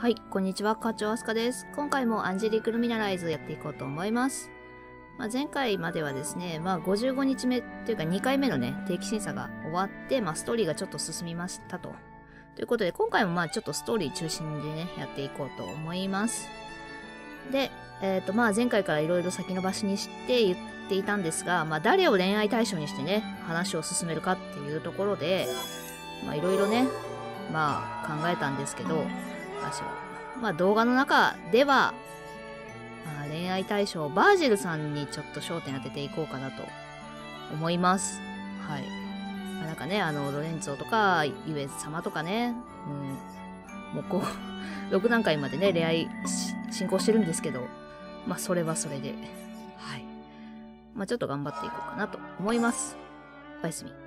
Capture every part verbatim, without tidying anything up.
はい、こんにちは、課長アスカです。今回もアンジェリーク・ルミナライズやっていこうと思います。まあ、前回まではですね、まあ、ごじゅうごにちめというかにかいめのね、定期審査が終わって、まあ、ストーリーがちょっと進みましたと。ということで、今回もまあちょっとストーリー中心でね、やっていこうと思います。で、えっと、まあ前回からいろいろ先延ばしにして言っていたんですが、まあ誰を恋愛対象にしてね、話を進めるかっていうところで、まあいろいろね、まあ考えたんですけど、私は。まあ動画の中では、まあ、恋愛対象、バージルさんにちょっと焦点当てていこうかなと思います。はい。まあ、なんかね、あの、ロレンツォとか、ユエ様とかね、うん、もうこう、ろくだんかいまでね、恋愛進行してるんですけど、まあそれはそれで、はい。まあちょっと頑張っていこうかなと思います。おやすみ。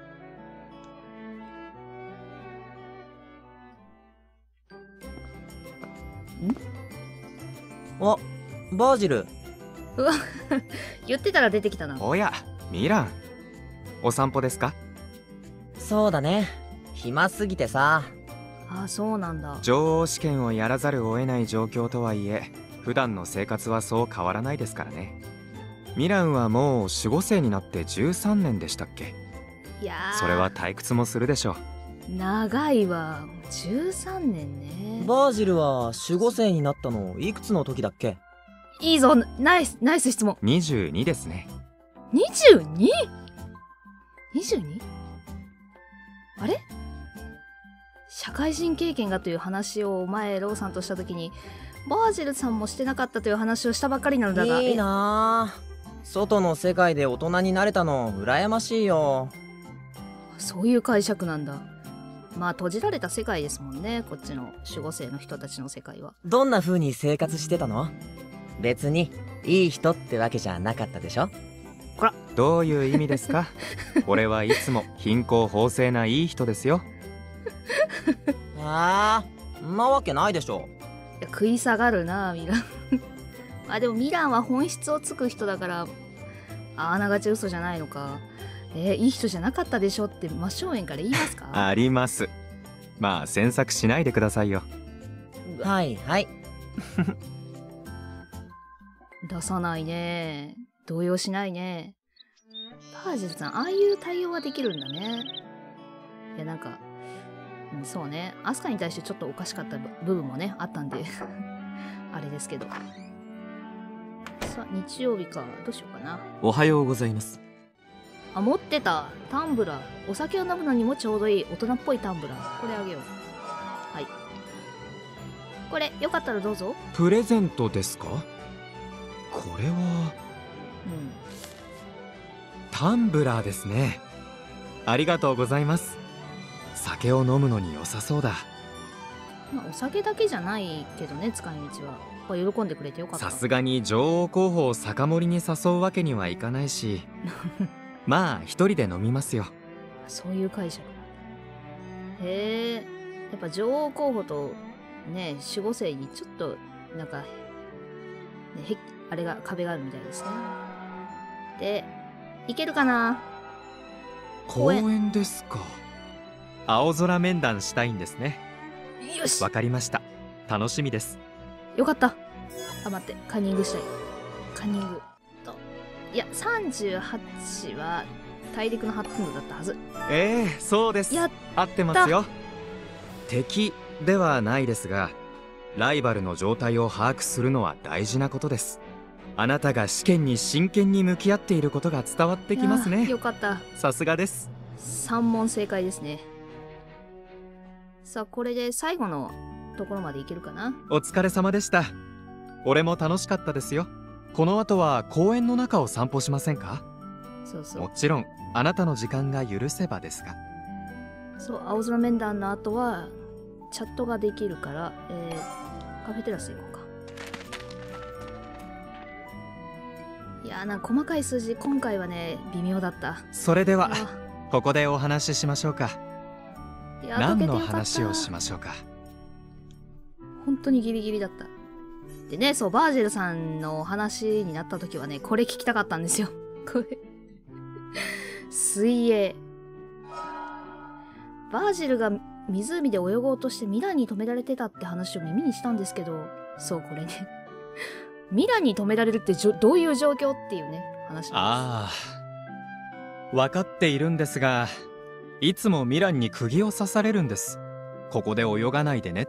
あ、バージル。 うわ言ってたら出てきたな。 おや、ミラン。お散歩ですか？ そうだね。暇すぎてさ。 ああ、そうなんだ。 女王試験をやらざるを得ない状況とはいえ、普段の生活はそう変わらないですからね。ミランはもう守護生になってじゅうさんねんでしたっけ？ いやー、 それは退屈もするでしょう。 長いわ。じゅうさんねんね。 バージルは守護生になったのいくつの時だっけ？ いいぞ、ナイス、ナイス質問。 にじゅうにですね。 にじゅうに？ にじゅうに？ あれ？社会人経験がという話を前ローさんとした時に、バージルさんもしてなかったという話をしたばっかりなのだが。 いいなぁ。外の世界で大人になれたの羨ましいよ。 そういう解釈なんだ。まあ閉じられた世界ですもんね、こっちの守護生の人たちの世界は。 どんな風に生活してたの？別にいい人ってわけじゃなかったでしょ？ こら、 どういう意味ですか？俺はいつも貧困法制ないい人ですよ。 ああ、んなわけないでしょ。 いや食い下がるなミランまあでもミランは本質をつく人だから、あながち嘘じゃないのか。えー、いい人じゃなかったでしょって真正面から言いますか？ あります。まあ詮索しないでくださいよ。 はいはい。 出さないね。動揺しないね。バージルさん、ああいう対応はできるんだね。いやなんか、うん、そうね、アスカに対してちょっとおかしかった部分もねあったんであれですけど。さあ日曜日か、どうしようかな。 おはようございます。 あ、持ってたタンブラー。お酒を飲むのにもちょうどいい大人っぽいタンブラー。これあげよう。はい、これよかったらどうぞ。 プレゼントですか？これはうん、 タンブラーですね。ありがとうございます。酒を飲むのに良さそうだ。 まあお酒だけじゃないけどね、使い道は。これ喜んでくれてよかった。 さすがに女王候補を酒盛りに誘うわけにはいかないしまあ一人で飲みますよ。 そういう解釈。へえ、やっぱ女王候補とね、守護生にちょっとなんか、ね、へあれが壁があるみたいですね。で、行けるかな？ 公園ですか。青空面談したいんですね。 よし、 わかりました。楽しみです。 よかった。あ、待って、カンニングしたい。カンニングと。いや、さんじゅうはちは大陸のハットンドだったはず。 ええ、そうです。 やっ合ってますよ。敵ではないですが、ライバルの状態を把握するのは大事なことです。あなたが試験に真剣に向き合っていることが伝わってきますね。 よかった。 さすがです。 さん問正解ですね。さあ、これで最後のところまでいけるかな。 お疲れ様でした。俺も楽しかったですよ。この後は公園の中を散歩しませんか？ そうそう。 もちろんあなたの時間が許せばですが。 そう、青空面談の後はチャットができるから、えー、カフェテラス行こうか。いやー、なんか細かい数字今回はね微妙だった。 それではあここでお話ししましょうか。 いや何の解けてよかった。 話をしましょうか。 本当にギリギリだった。でね、そう、バージルさんのお話になった時はね、これ聞きたかったんですよ。これ水泳。バージルが湖で泳ごうとしてミランに止められてたって話を耳にしたんですけど、そうこれねミランに止められるってじょどういう状況っていうね話なんです。 ああ、分かっているんですが、いつもミランに釘を刺されるんです。ここで泳がないでねって。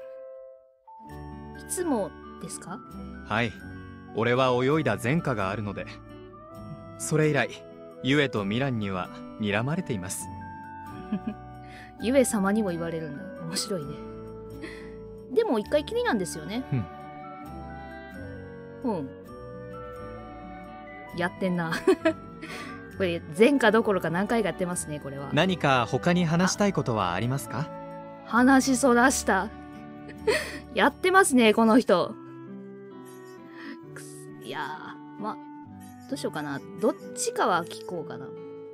いつもですか？ はい、俺は泳いだ前科があるので。それ以来ユエとミランには睨まれていますユエ様にも言われるんだ。面白いね。でも一回きりなんですよね。うん。うん。やってんな。これ前科どころか何回かやってますね、これは。 何か他に話したいことはありますか？ 話そらした。やってますね、この人。くすいやー、ま、どうしようかな。どっちかは聞こうかな。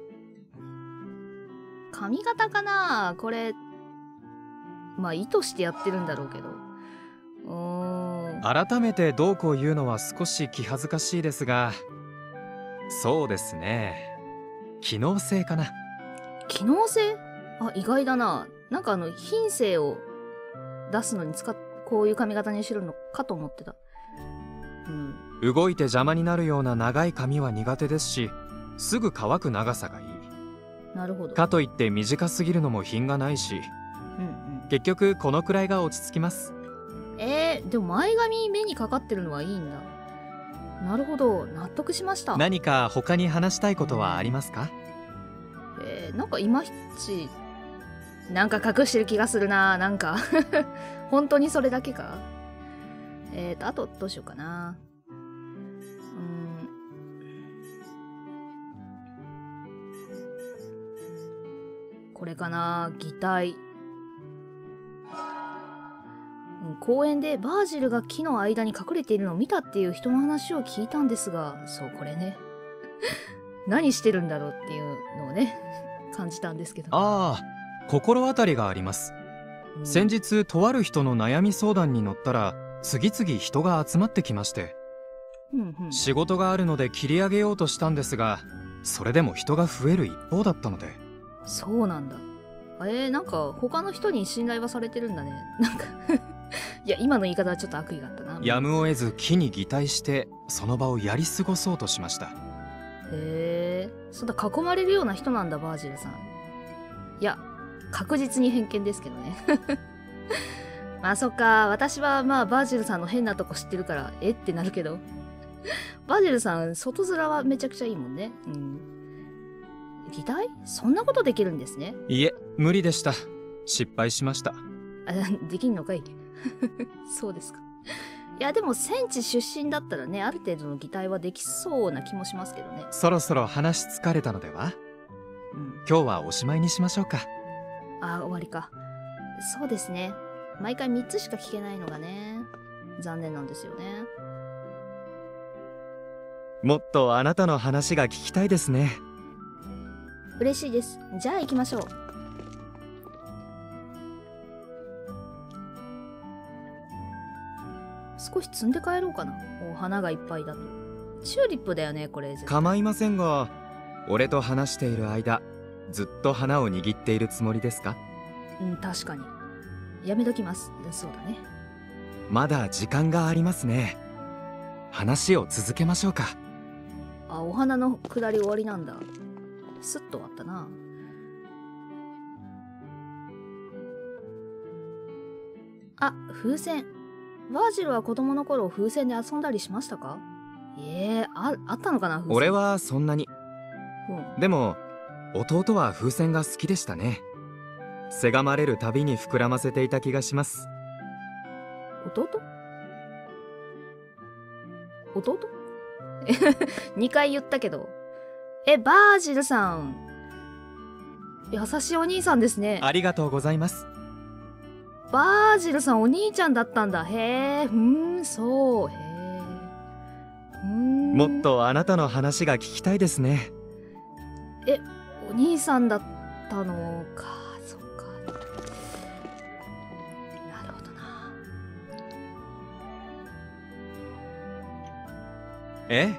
髪型かなこれ。まあ、意図してやってるんだろうけど。うーん。 改めてどうこう言うのは少し気恥ずかしいですが、そうですね。機能性かな。 機能性？あ、意外だな。なんかあの、品性を出すのに使っ、こういう髪型にしてるのかと思ってた。うん。 動いて邪魔になるような長い髪は苦手ですし、すぐ乾く長さがいい。 なるほど。 かといって短すぎるのも品がないし、 うんうん。 結局このくらいが落ち着きます。 えー、でも前髪目にかかってるのはいいんだ。なるほど、納得しました。 何か他に話したいことはありますか？ えー、なんかいまいち、なんか隠してる気がするな。なんか本当にそれだけか。えーと、あとどうしようかな。うーん。これかな、擬態。うん、公園でバージルが木の間に隠れているのを見たっていう人の話を聞いたんですが、そう、これね。何してるんだろうっていうのをね、感じたんですけど。 ああ、心当たりがあります。 うん、 先日とある人の悩み相談に乗ったら、次々人が集まってきまして、 うんうん、 仕事があるので切り上げようとしたんですが、それでも人が増える一方だったので。 そうなんだ。えー、なんか他の人に信頼はされてるんだね。なんかいや、今の言い方はちょっと悪意があったな。 やむを得ず木に擬態してその場をやり過ごそうとしました。 へえ、そんな囲まれるような人なんだ、バージルさん。いや、確実に偏見ですけどね。まあそっか、私はまあバージルさんの変なとこ知ってるから、えってなるけど。バージルさん、外面はめちゃくちゃいいもんね。うん。擬態？そんなことできるんですね。 いえ、無理でした。失敗しました。 あ、できんのかい。そうですか。いや、でも戦地出身だったらね、ある程度の擬態はできそうな気もしますけどね。 そろそろ話疲れたのでは？ うん。 今日はおしまいにしましょうか。 あ、終わりか。そうですね。毎回みっつしか聞けないのがね、残念なんですよね。 もっとあなたの話が聞きたいですね。 嬉しいです。じゃあ行きましょう。少し積んで帰ろうかな。お花がいっぱいだと。チューリップだよね、これ。 構いませんが、俺と話している間、ずっと花を握っているつもりですか？ うん、確かに。やめときます。そうだね。 まだ時間がありますね。話を続けましょうか。 あ、お花の下り終わりなんだ。スッと終わったな。あ、風船。バージルは子供の頃風船で遊んだりしましたか？ええー、あ、あったのかな風船。 俺はそんなに。 うん、 でも、弟は風船が好きでしたね。せがまれるたびに膨らませていた気がします。 弟？弟？にかい言ったけど。え、バージルさん。優しいお兄さんですね。 ありがとうございます。 バージルさんお兄ちゃんだったんだ。へえ、ふーん、そう、へえ。ふーん。 もっとあなたの話が聞きたいですね。 え、お兄さんだったのか、そっか。なるほどな。 え？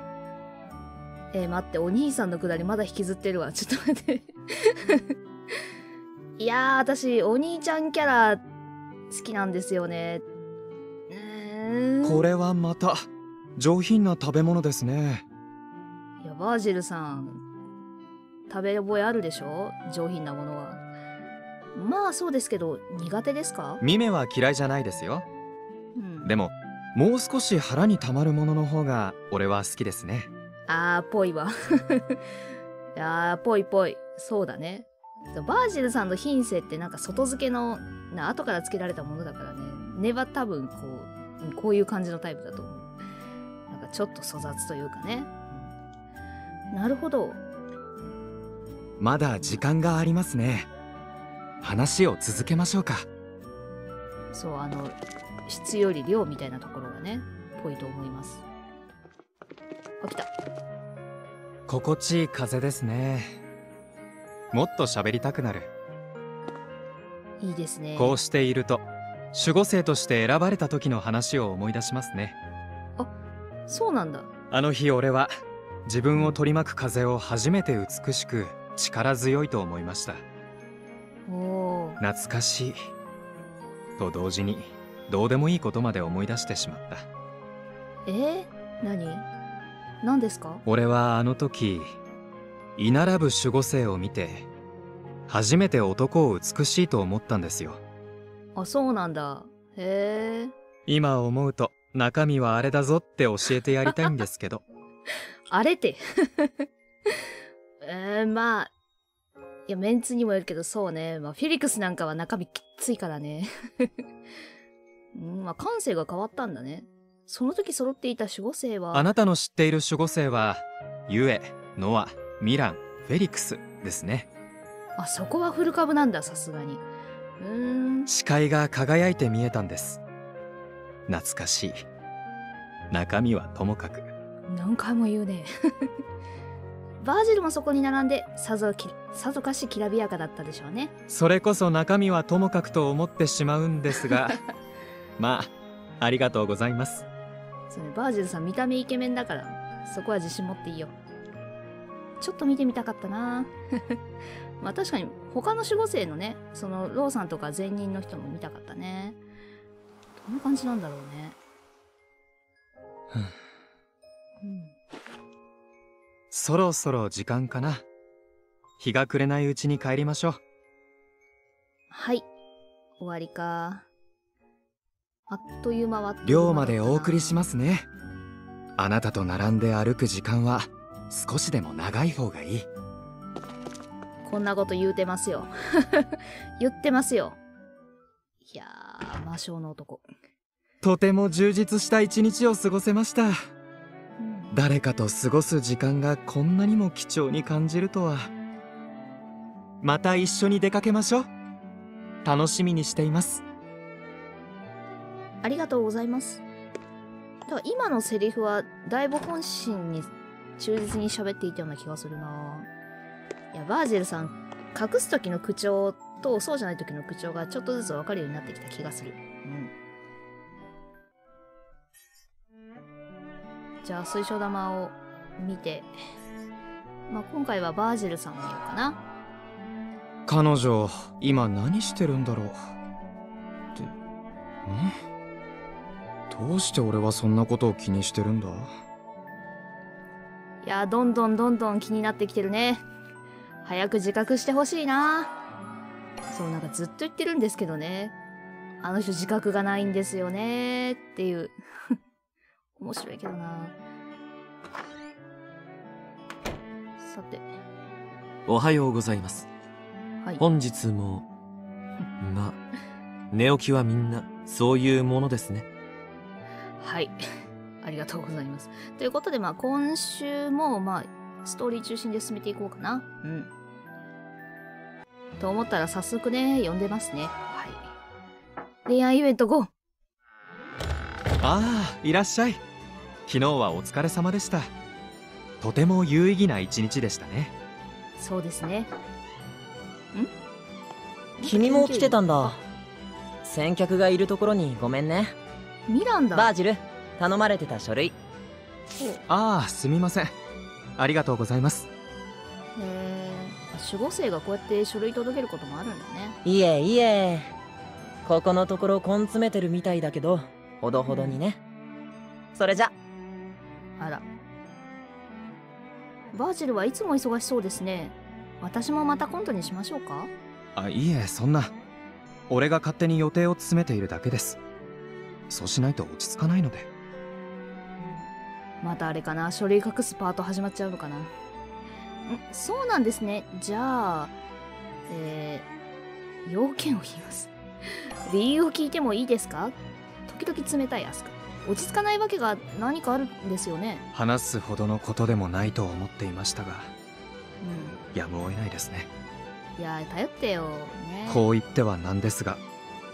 えー、待って、お兄さんのくだりまだ引きずってるわ。ちょっと待って。 いやー、私、お兄ちゃんキャラ好きなんですよね。うーんこれはまた上品な食べ物ですね。 いや、バージルさん、食べ覚えあるでしょ、上品なものは。まあそうですけど、苦手ですか？ ミメは嫌いじゃないですよ。 うん、 でももう少し腹にたまるものの方が俺は好きですね。 あー、ぽいわ。いやー、ぽいぽい。そうだね。バージルさんの品性ってなんか外付けのな後から付けられたものだからね。根は多分こう、うんこういう感じのタイプだと思う。なんかちょっと粗雑というかね。うん、なるほど。 まだ時間がありますね。話を続けましょうか。 そう、あの、質より量みたいなところがね、ぽいと思います。あ、来た。 心地いい風ですね。もっと喋りたくなる。 いいですね。 こうしていると守護生として選ばれた時の話を思い出しますね。 あ、そうなんだ。 あの日俺は自分を取り巻く風を初めて美しく力強いと思いました。 おー。 懐かしいと同時にどうでもいいことまで思い出してしまった。 えー、何何ですか？ 俺はあの時居並ぶ守護生を見て初めて男を美しいと思ったんですよ。 あ、そうなんだ。へえ。 今思うと中身はあれだぞって教えてやりたいんですけど。 あれってえー、まあいやメンツにもよるけど、そうね、まあ、フェリクスなんかは中身きっついからね。うん、まあ感性が変わったんだね。その時揃っていた守護生は。 あなたの知っている守護生はユエ、ノア、ミラン、フェリクスですね。 あ、そこはフル株なんだ、さすがに。うーん。 視界が輝いて見えたんです。懐かしい。中身はともかく。 何回も言うね。バージルもそこに並んでさぞきさぞかしきらびやかだったでしょうね。 それこそ中身はともかくと思ってしまうんですがまあありがとうございます。 そうね、バージルさん見た目イケメンだからそこは自信持っていいよ。ちょっと見てみたかったな。まあ確かに他の守護生のね、そのローさんとか前任の人も見たかったね。どんな感じなんだろうね。うん、 そろそろ時間かな。日が暮れないうちに帰りましょう。 はい、終わりか。あっという間はあっという間だったな。 寮までお送りしますね。あなたと並んで歩く時間は少しでも長い方がいい。 こんなこと言うてますよ。言ってますよ。いやー、魔性の男。 とても充実した一日を過ごせました。 うん、 誰かと過ごす時間がこんなにも貴重に感じるとは。また一緒に出かけましょう。楽しみにしています。 ありがとうございます。だから今のセリフはだいぶ本心に忠実に喋っていたような気がするな。いや、バージルさん、隠す時の口調とそうじゃない時の口調がちょっとずつ分かるようになってきた気がする。うん。じゃあ水晶玉を見て、まあ、今回はバージルさんを見ようかな。 彼女今何してるんだろうって。んどうして俺はそんなことを気にしてるんだ。 いや、どんどんどんどん気になってきてるね。早く自覚してほしいな。そう、なんかずっと言ってるんですけどね。あの人自覚がないんですよねっていう。面白いけどな。さて。 おはようございます。 はい。 本日もま寝起きはみんなそういうものですね。 はい。ありがとうございます。ということで、まあ今週も、まあ、ストーリー中心で進めていこうかな。うん。と思ったら早速ね、読んでますね。はい。恋愛イベントゴー。 ああ、いらっしゃい。昨日はお疲れ様でした。とても有意義な一日でしたね。 そうですね。ん？ 君も来てたんだ。先客がいるところにごめんね。 ミランダ。 バージル、頼まれてた書類。 ああ、すみません。ありがとうございます。 へえ、 守護生がこうやって書類届けることもあるんだね。 いえいえ、ここのところ根詰めてるみたいだけど、ほどほどにね。それじゃ。 あら。バージルはいつも忙しそうですね。私もまた今度にしましょうか？ あ、いいえ、そんな。俺が勝手に予定を詰めているだけです。そうしないと落ち着かないので。 またあれかな、書類隠すパート始まっちゃうのかな。ん、そうなんですね。じゃあ、えー、要件を言います。理由を聞いてもいいですか？時々冷たいアスカ。落ち着かないわけが何かあるんですよね。 話すほどのことでもないと思っていましたが、 うやむを得ないですね。 ん。いや、頼ってよ。ね。 こう言ってはなんですが、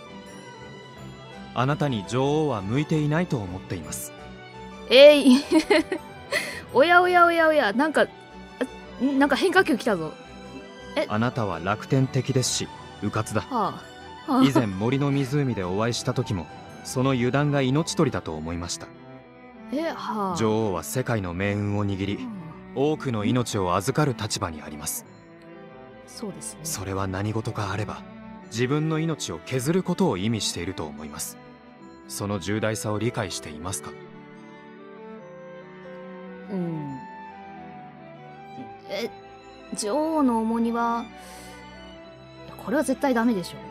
あなたに女王は向いていないと思っています。 えいおやおやおやおや、なんか、あなんか変化球来たぞ。 あなたは楽天的ですし、迂闊だ。 はあ。はあ、 以前森の湖でお会いした時も、その油断が命取りだと思いました。 え、はあ。 女王は世界の命運を握り、 うん多くの命を預かる立場にあります。 そうですね。 それは何事かあれば、自分の命を削ることを意味していると思います。その重大さを理解していますか？ うん。え、女王の重荷は、これは絶対ダメでしょ。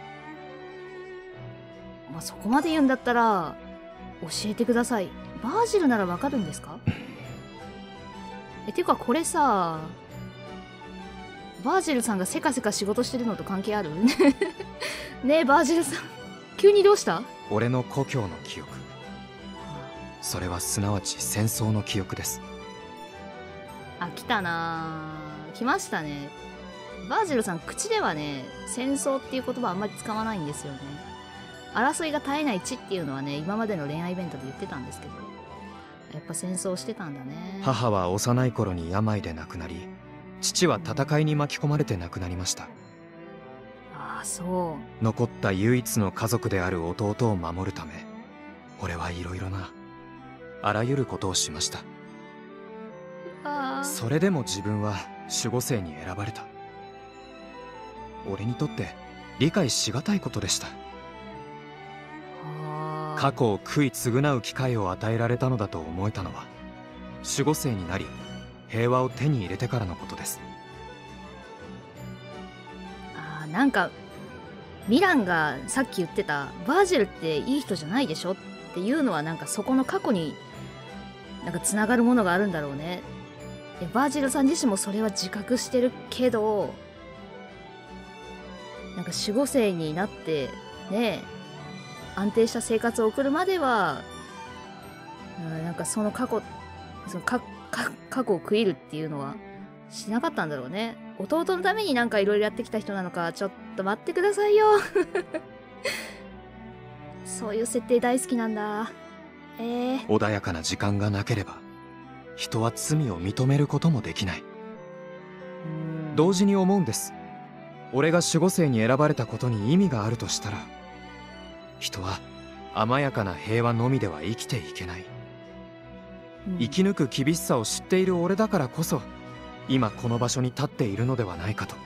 まあ、そこまで言うんだったら、教えてください。バージルならわかるんですか？え、ていうかこれさ、バージルさんがせかせか仕事してるのと関係ある？ねえ、バージルさん。急にどうした？ 俺の故郷の記憶。それはすなわち戦争の記憶です。 あ、来たなぁ。来ましたね。バージルさん、口ではね、戦争っていう言葉あんまり使わないんですよね。争いが絶えない地っていうのはね、今までの恋愛イベントで言ってたんですけど、やっぱ戦争してたんだね。 母は幼い頃に病で亡くなり、父は戦いに巻き込まれて亡くなりました。 ああ、そう。 残った唯一の家族である弟を守るため、俺はいろいろなあらゆることをしました。 ああ。 それでも自分は守護聖に選ばれた。俺にとって理解しがたいことでした。 あー過去を悔い償う機会を与えられたのだと思えたのは、守護聖になり平和を手に入れてからのことです。 あー、なんかミランがさっき言ってたバージルっていい人じゃないでしょっていうのは、なんかそこの過去になんかつながるものがあるんだろうね。でバージルさん自身もそれは自覚してるけど、なんか守護聖になってね、安定した生活を送るまでは、うんなんかその過去そのかか過去を悔いるっていうのはしなかったんだろうね。弟のためになんかいろいろやってきた人なのか。ちょっと待ってくださいよそういう設定大好きなんだ。えー、 穏やかな時間がなければ人は罪を認めることもできない。 うん同時に思うんです。俺が守護聖に選ばれたことに意味があるとしたら、人は甘やかな平和のみでは生きていけない。 うん生き抜く厳しさを知っている俺だからこそ、今この場所に立っているのではないかと。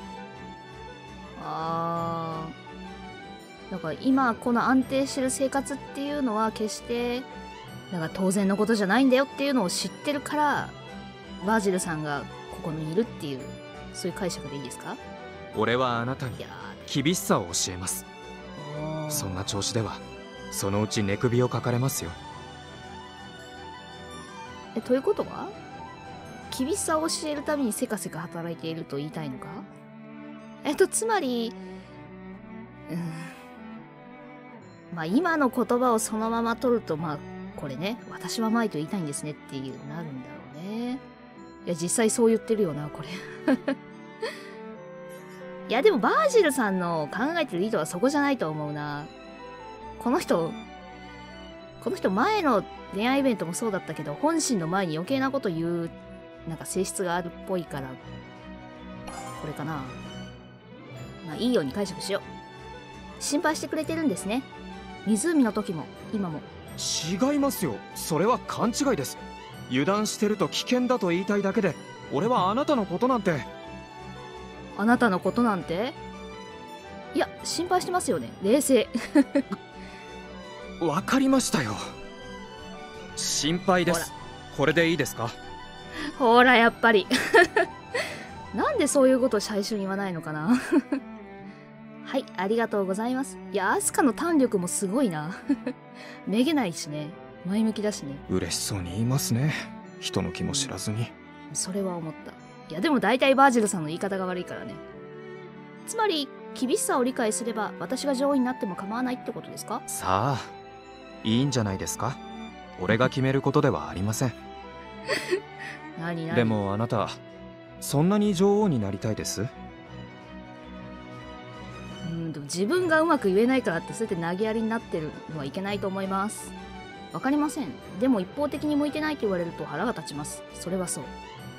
あー、だから今この安定してる生活っていうのは決してなんか当然のことじゃないんだよっていうのを知ってるから、バージルさんがここにいるっていう、そういう解釈でいいですか？ 俺はあなたにいや厳しさを教えます。 ーおーそんな調子ではそのうち寝首をかかれますよ。 え、ということは厳しさを教えるためにせかせか働いていると言いたいのか？えっとつまり、うんまあ今の言葉をそのまま取ると、まあこれね、私は前と言いたいんですねっていうなるんだろうね。いや実際そう言ってるよなこれいやでもバージルさんの考えてる意図はそこじゃないと思うな。この人この人前の恋愛イベントもそうだったけど、本心の前に余計なこと言うなんか性質があるっぽいから、これかな。まあいいように解釈しよう。心配してくれてるんですね。湖の時も今も。 違いますよ。それは勘違いです。油断してると危険だと言いたいだけで、俺はあなたのことなんて。 あなたのことなんて。いや、心配してますよね。冷静。 わかりましたよ。心配です。これでいいですか？ ほら、やっぱり。なんでそういうことを最初に言わないのかな。はい、ありがとうございます。いや、アスカの胆力もすごいな。めげないしね。前向きだしね。 嬉しそうに言いますね。人の気も知らずに。 それは思った。いや、でも大体バージルさんの言い方が悪いからね。つまり、厳しさを理解すれば私が女王になっても構わないってことですか？ さあ、いいんじゃないですか。俺が決めることではありません。 何何でもあなた、そんなに女王になりたいです？ うん、でも自分がうまく言えないからってそうやって投げやりになってるのはいけないと思います。わかりません。でも一方的に向いてないと言われると腹が立ちます。それはそう。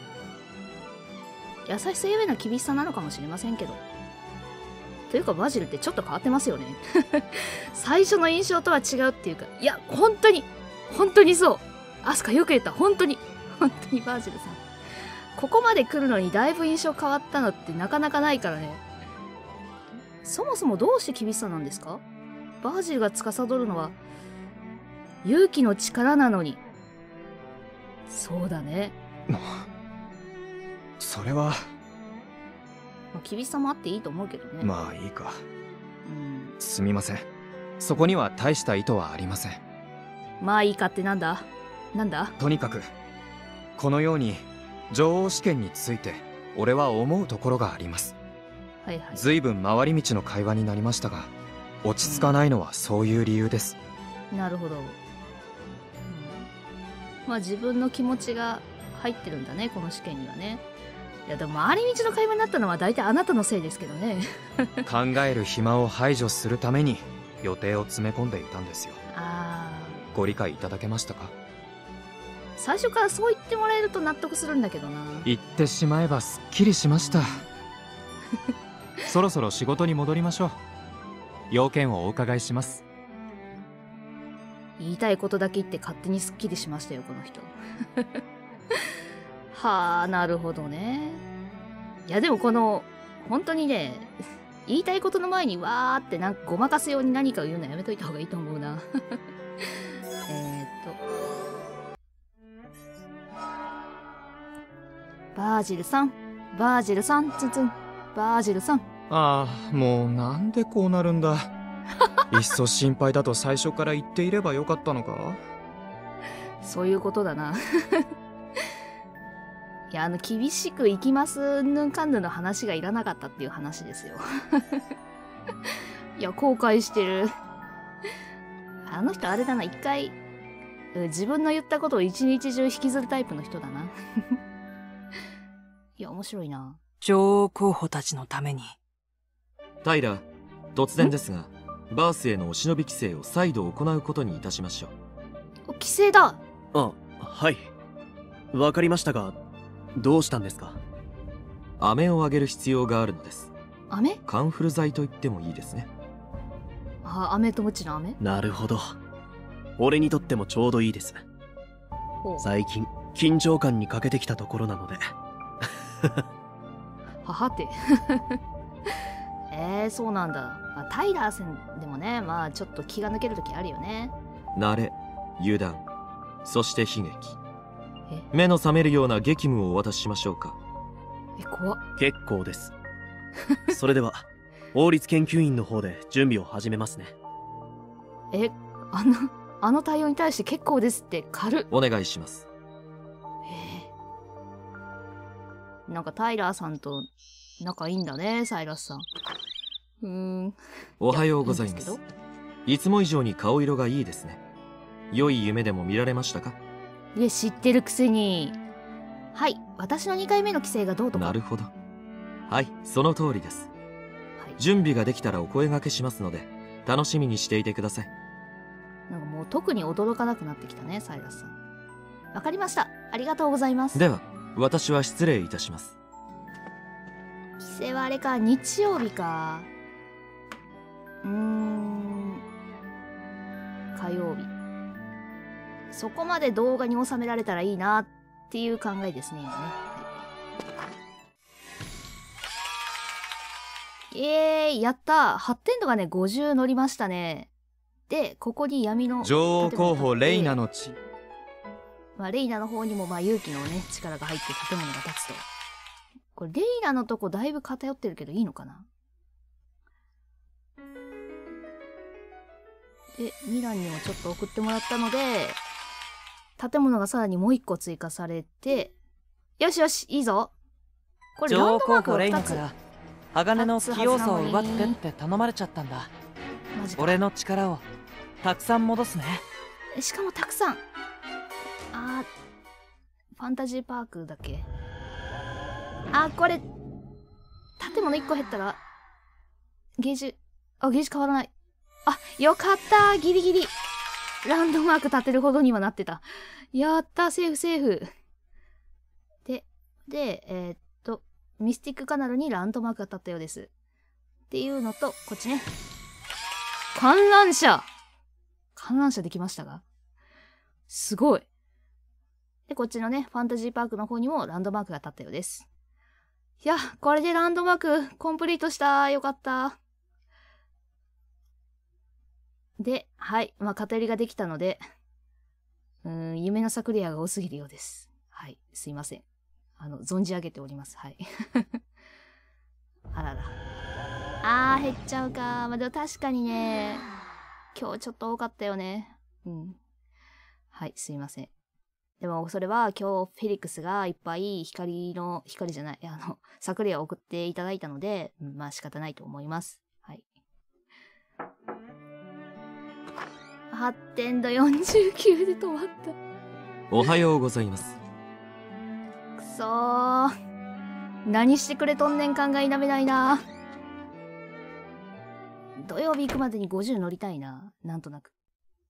優しさゆえの厳しさなのかもしれませんけど。というかバジルってちょっと変わってますよね。最初の印象とは違うっていうか、いや本当に本当にそう。アスカよく言った。本当に本当にバージルさん、ここまで来るのにだいぶ印象変わったのってなかなかないからね。そもそもどうして厳しさなんですか？バージルが司るのは勇気の力なのに。そうだね。 それはまあ厳しさもあっていいと思うけどね。 まあいいか。 うん、 すみません。そこには大した意図はありません。 まあいいかってなんだなんだとにかくこのように女王試験について俺は思うところがあります。 はいはい。 ずいぶん回り道の会話になりましたが、落ち着かないのはそういう理由です。 なるほど。うん、まあ自分の気持ちが入ってるんだね、この試験にはね。いやでも回り道の会話になったのは大体あなたのせいですけどね。 考える暇を排除するために予定を詰め込んでいたんですよ。 ああ。 ご理解いただけましたか？ 最初からそう言ってもらえると納得するんだけどな。 言ってしまえばすっきりしました。そろそろ仕事に戻りましょう。要件をお伺いします。 言いたいことだけ言って勝手にすっきりしましたよ、この人。はあ、なるほどね。いやでもこの本当にね、言いたいことの前にわーってなんかごまかすように何かを言うのやめといた方がいいと思うな。えっとバージルさんバージルさんツンツンバージルさん。 ああ、もうなんでこうなるんだ。いっそ心配だと最初から言っていればよかったのか。 そういうことだな。いや、あの厳しくいきますうんぬんかんぬんの話がいらなかったっていう話ですよ。いや後悔してる。あの人あれだな、一回自分の言ったことを一日中引きずるタイプの人だな。いや面白いな。 女王候補たちのために。 タイラ、突然ですがバースへのお忍び規制を再度行うことにいたしましょう。 お規制だ。 あ、はい、わかりましたがどうしたんですか？ 飴をあげる必要があるのです。 飴？ カンフル剤と言ってもいいですね。 あ、飴とムチの飴？ なるほど、俺にとってもちょうどいいです。最近緊張感に欠けてきたところなので。 ははて。えー、そうなんだ。まあ、タイラー戦でもね、まあちょっと気が抜けるときあるよね。 慣れ、油断、そして悲劇。 え目の覚めるような激務をお渡ししましょうか。 え、怖っ。 結構です。それでは王立研究員の方で準備を始めますね。 え、あのあの対応に対して結構ですって軽っ。 お願いします。 えー、なんかタイラーさんと仲いいんだね、サイラスさん。うーん。 おはようございます。 いやいいんですいつも以上に顔色がいいですね。良い夢でも見られましたか？ いや、知ってるくせに。はい、私のにかいめの規制がどうとか。 なるほど。はい、その通りです。 はい、 準備ができたらお声掛けしますので楽しみにしていてください。 なんかもう特に驚かなくなってきたね、サイラスさん。わかりました。ありがとうございます。 では私は失礼いたします。 規制はあれか、日曜日か。うーん、火曜日。そこまで動画に収められたらいいなっていう考えですね、今ね。はい、 えー、やった。発展度がね、ごじゅう乗りましたね。で、ここに闇の女王候補レイナの地。 まあ、レイナの方にもまあ勇気のね、力が入って建物が建つと。これ、レイナのとこだいぶ偏ってるけどいいのかな。で、ミランにもちょっと送ってもらったので、建物がさらにもう一個追加されて、よしよし、いいぞ。これ、ラ女王ンドマーク候補レイが2つ。 ナから鋼の器用さを奪ってって頼まれちゃったんだ。 マジか。 俺の力をたくさん戻すね。 しかもたくさん。あー、ファンタジーパークだっけ。あー、これ、建物いっこ減ったら、ゲージ、あ、ゲージ変わらない。あ、よかったー、ギリギリ。ランドマーク立てるほどにはなってた。やったー、セーフセーフ。で、で、えー、っと、ミスティックカナルにランドマークが立ったようです。っていうのと、こっちね。観覧車観覧車できましたがすごい。で、こっちのね、ファンタジーパークの方にもランドマークが立ったようです。いや、これでランドマークコンプリートした。よかった。で、はい。まあ、偏りができたので、うーん、夢のサクリアが多すぎるようです。はい。すいません。あの、存じ上げております。はい。あらら。あー、減っちゃうか。まあ、でも確かにね、今日ちょっと多かったよね。うん。はい、すいません。でも、それは今日フェリックスがいっぱい光の、光じゃない、あの、サクリアを送っていただいたので、うん、まあ仕方ないと思います。はい。発展度よんじゅうきゅうで止まった。 おはようございます。 くそー。何してくれとんねん感が否めないな。土曜日行くまでにごじゅう乗りたいな。なんとなく。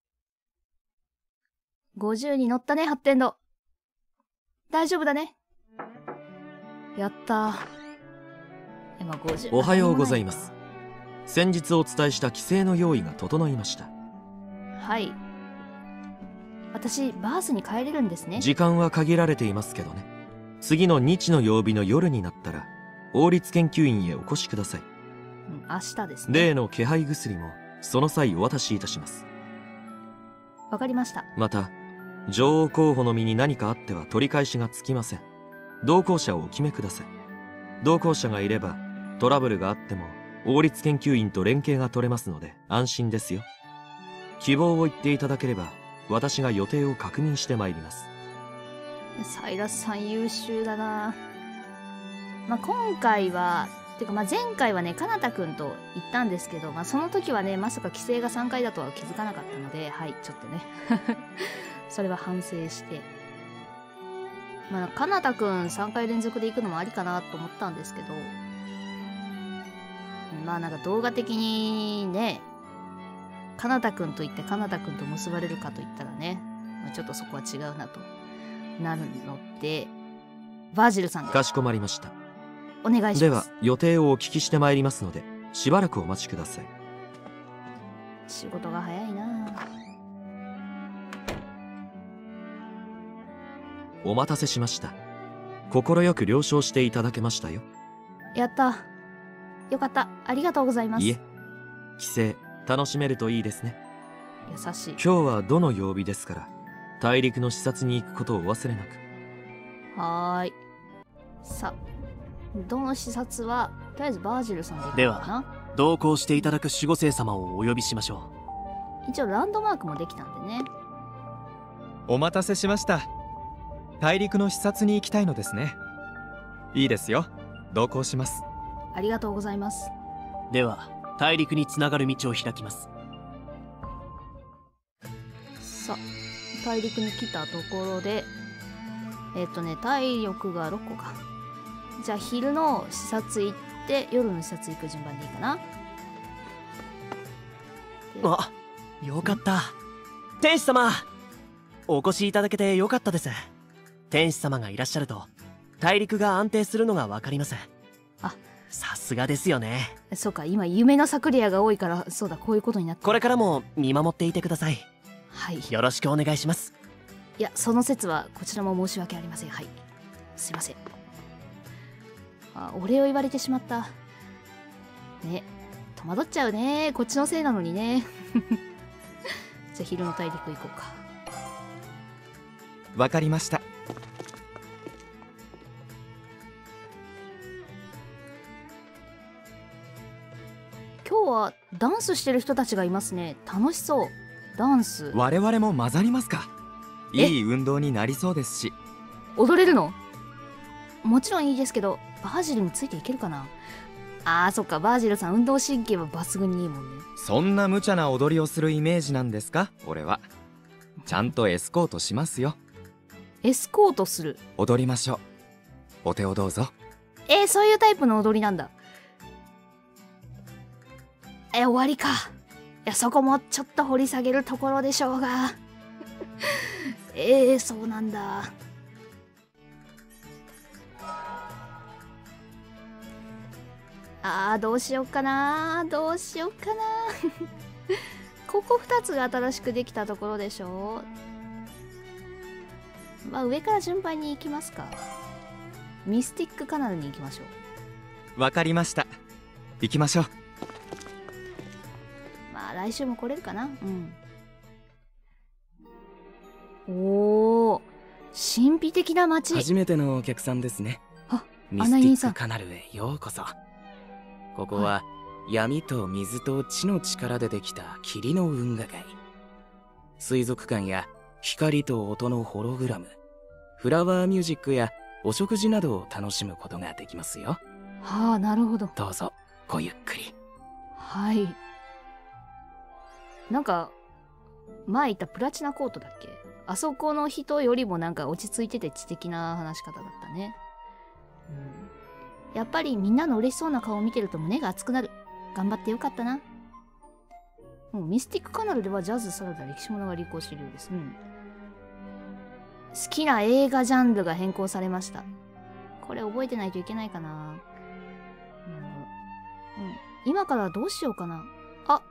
ごじゅうに乗ったね、発展度。大丈夫だね。やったー。今ごじゅう。 おはようございます。先日お伝えした規制の用意が整いました。 はい。私、バースに帰れるんですね。 時間は限られていますけどね。次の日の曜日の夜になったら、王立研究院へお越しください。 うん、明日ですね。 例の気配薬も、その際お渡しいたします。 わかりました。 また、女王候補の身に何かあっては取り返しがつきません。同行者をお決めください。同行者がいれば、トラブルがあっても、王立研究員と連携が取れますので、安心ですよ。希望を言っていただければ、私が予定を確認してまいります。 サイラスさん優秀だな。まあ、今回は、てかまあ前回はね、かなたくんと行ったんですけど、まあ、その時はね、まさか規制がさんかいだとは気づかなかったので、はい、ちょっとね。それは反省して。まあ、かなたくんさんかい連続で行くのもありかなと思ったんですけど、まあなんか動画的にね、かなたくんと言ってかなたくんと結ばれるかと言ったらね、まあ、ちょっとそこは違うなとなるので、バージルさんがかしこまりました。 お願いします。 では予定をお聞きしてまいりますので、しばらくお待ちください。 仕事が早いな。 お待たせしました。快く了承していただけましたよ。 やった。よかった。ありがとうございます。 いえ、帰省楽しめるといいですね。 優しい。 今日はどの曜日ですから、大陸の視察に行くことをお忘れなく。 はーい。さあ、どの視察はとりあえずバージルさんで行こうかな。 では同行していただく守護聖様をお呼びしましょう。一応ランドマークもできたんでね。 お待たせしました。大陸の視察に行きたいのですね。いいですよ、同行します。 ありがとうございます。 では大陸につながる道を開きます。 さあ、大陸に来たところで、えっとね、体力がろっこか。じゃあ昼の視察行って夜の視察行く順番でいいかな。 あ、よかった。天使様、お越しいただけてよかったです。天使様がいらっしゃると大陸が安定するのがわかります。 あ、 さすがですよね。 そうか、今夢のサクリアが多いから、そうだ、こういうことになって。 これからも見守っていてください。 はい、 よろしくお願いします。 いや、その説はこちらも申し訳ありません。はい、すいません。あ、お礼を言われてしまった。 ね、戸惑っちゃうね。こっちのせいなのにね。じゃあ昼の大陸行こうか。 わかりました。 今日はダンスしてる人たちがいますね。楽しそう。ダンス。 我々も混ざりますか。いい運動になりそうですし。 踊れるの？もちろんいいですけど、バージルについていけるかな。あー、そっか、バージルさん運動神経は抜群にいいもんね。 そんな無茶な踊りをするイメージなんですか？俺はちゃんとエスコートしますよ。 エスコートする。 踊りましょう。お手をどうぞ。 えー、そういうタイプの踊りなんだ。え、終わりか。いや、そこもちょっと掘り下げるところでしょうが。えー、そうなんだ。あー、どうしよっかな。どうしよっかな。ここふたつが新しくできたところでしょう。まあ、上から順番に行きますか。ミスティックカナルに行きましょう。 わかりました。行きましょう。 まあ来週も来れるかな。うん。おー、神秘的な街。 初めてのお客さんですね。 あ、 ミスティックカナルへようこそ。ここは、はい、闇と水と地の力でできた霧の運河街。水族館や光と音のホログラム、フラワーミュージックやお食事などを楽しむことができますよ。 はあ、なるほど。 どうぞごゆっくり。 はい。なんか前言ったプラチナコートだっけ？あそこの人よりもなんか落ち着いてて知的な話し方だったね。うん、やっぱりみんなの嬉しそうな顔を見てると胸が熱くなる。頑張ってよかったな。うん、ミスティックカナルではジャズ、サラダ、歴史ものが流行しているようです。うん。好きな映画ジャンルが変更されました。これ覚えてないといけないかな。なるほど。うん。今からどうしようかな。あ、ん？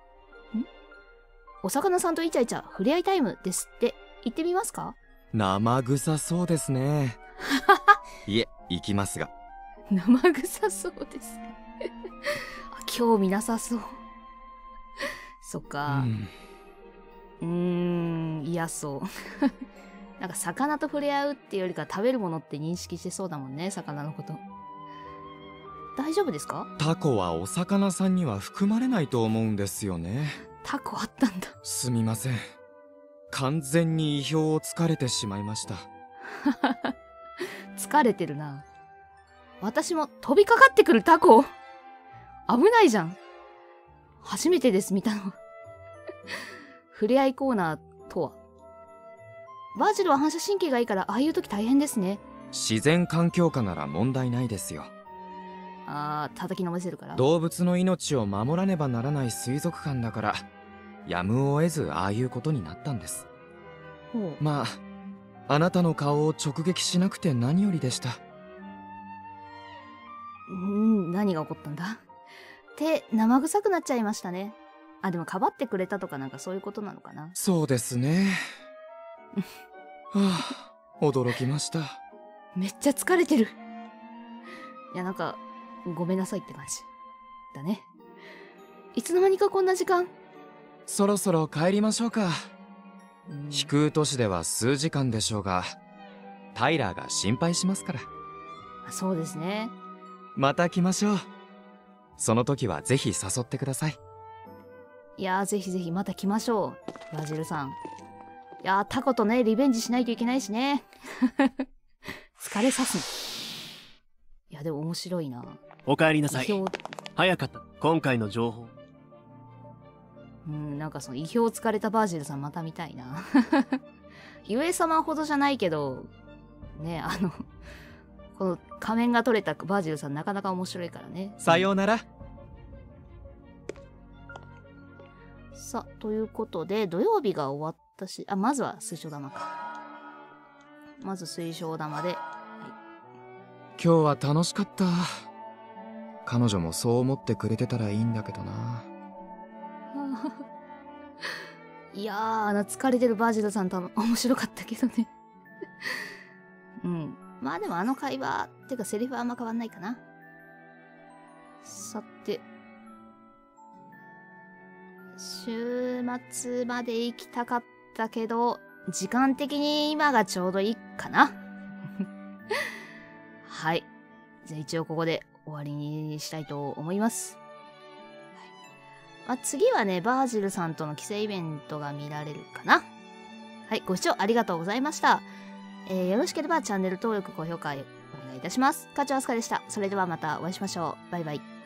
お魚さんとイチャイチャ触れ合いタイムですって。行ってみますか？ 生臭そうですね。いえ、行きますが。 生臭そうですね。興味なさそう。そっか。うーん、嫌そう。なんか魚と触れ合うっていうよりか食べるものって認識してそうだもんね、魚のこと。大丈夫ですか？ タコはお魚さんには含まれないと思うんですよね。 タコあったんだ。 すみません。完全に意表をつかれてしまいました。 疲れてるな。私も飛びかかってくるタコ危ないじゃん。初めてです、見たの。触れ合いコーナーとは。バージルは反射神経がいいからああいう時大変ですね。 自然環境下なら問題ないですよ。 ああ、叩きのめせるから。 動物の命を守らねばならない水族館だからやむを得ずああいうことになったんです。 ほう。 まああなたの顔を直撃しなくて何よりでした。 んー、何が起こったんだって生臭くなっちゃいましたね。あ、でもかばってくれたとかなんかそういうことなのかな。 そうですね。はあ、驚きました。 めっちゃ疲れてる。いや、なんかごめんなさいって感じだね。いつの間にかこんな時間。 そろそろ帰りましょうか。飛空都市では数時間でしょうが、タイラーが心配しますから。 そうですね。 また来ましょう。その時はぜひ誘ってください。 いやー、ぜひぜひまた来ましょう、バジルさん。いやー、タコとね、リベンジしないといけないしね。疲れさすの。いや、でも面白いな。 お帰りなさい。早かった。今回の情報。 うん、なんかその意表をつかれたバージルさんまた見たいな。ヒュエ様ほどじゃないけど、ね、あの、この仮面が取れたバージルさんなかなか面白いからね。 さようなら。 さあ、ということで、土曜日が終わったし、あ、まずは水晶玉か。まず水晶玉で。はい、 今日は楽しかった。彼女もそう思ってくれてたらいいんだけどな。 いやー、あの疲れてるバージルさん多分面白かったけどね。うん。まあでもあの会話、っていうかセリフはあんま変わんないかな。さて、 週末まで行きたかったけど、時間的に今がちょうどいいかな。はい。じゃあ一応ここで終わりにしたいと思います。はいまあ、次はね、バージルさんとの帰省イベントが見られるかな。はい、ご視聴ありがとうございました。えー、よろしければチャンネル登録、高評価お願いいたします。課長あすかでした。それではまたお会いしましょう。バイバイ。